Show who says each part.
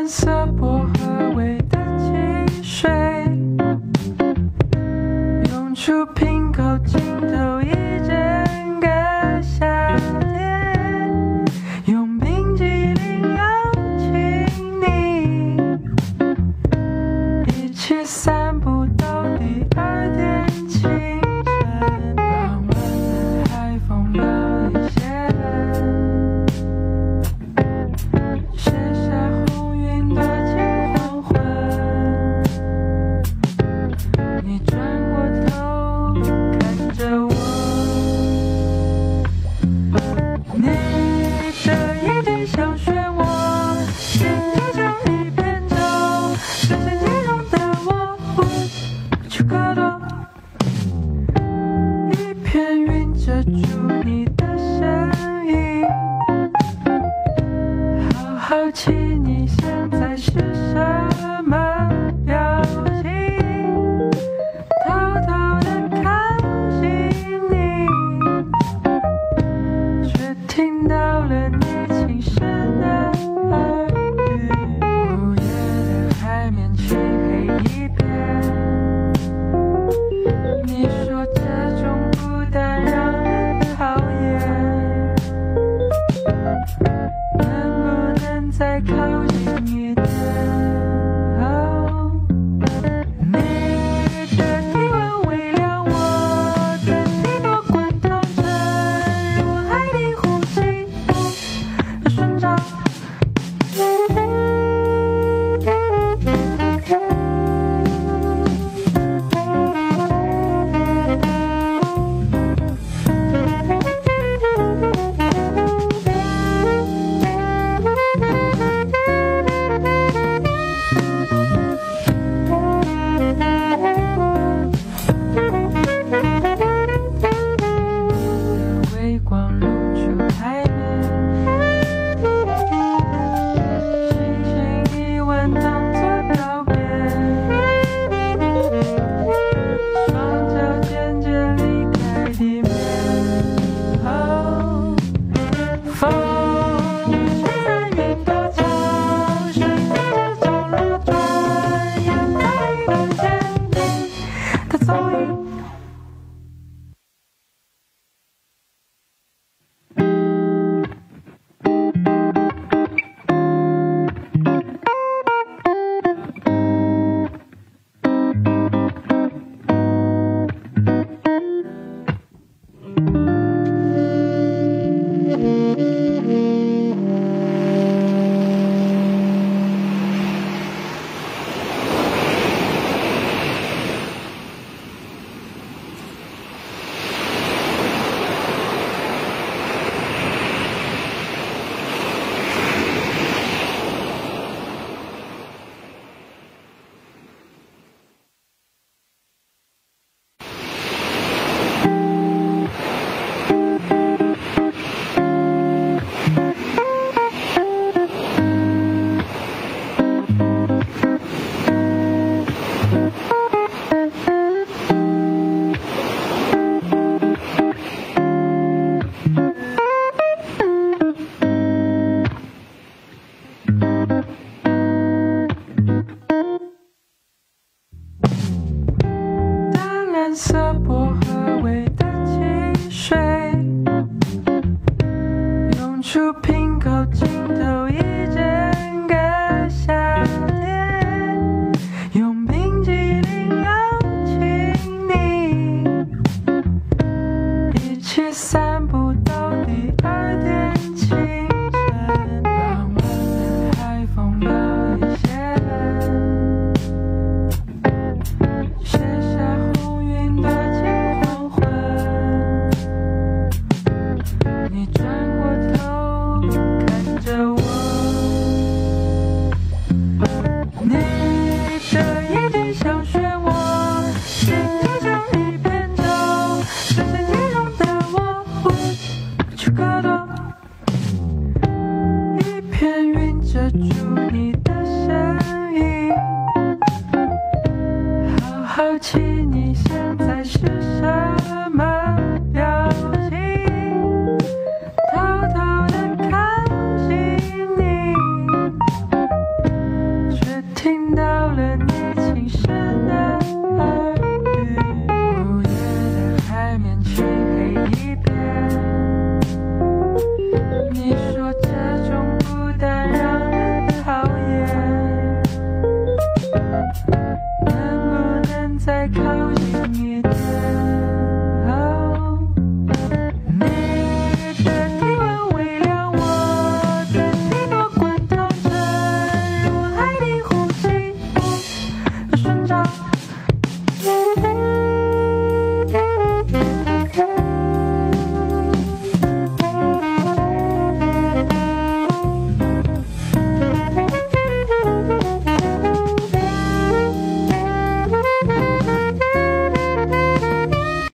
Speaker 1: 蓝色薄荷味的汽水，涌出瓶口尽头一整个夏天，用冰淇淋邀请你一起散步到第二天清晨，傍晚的海风有一些冷，写下红云躲进黄昏，你转过头看着我，你的眼睛像漩涡，心就像一片舟，深陷其中的我无处可躲，一片云遮住你的身影，好奇你现在是什么表情，偷偷地靠近你，却听到了你轻声的耳语，午夜的海面漆黑一片，你说这种孤单让人讨厌，能不能再靠近一点？哦，你的体温微凉，我的心多滚烫，沉入海底呼吸的顺畅。微光露出海面，轻轻一吻当作告别，双脚渐渐离开地面。哦，风吹在云朵上，水在这中流转，眼泪的坚定的踪影。蓝色薄荷味的汽水，涌出瓶口尽头一整个夏天，用冰淇淋邀请你一起散步到第二天清晨，傍晚的海风有一些冷，写下红云躲进黄昏，你转过头看着我，你的眼睛像漩涡，心就像一片舟，深陷其中的我无处可躲，一片云遮住你的身影，好奇你现在是什么表情，偷偷地靠近你， 那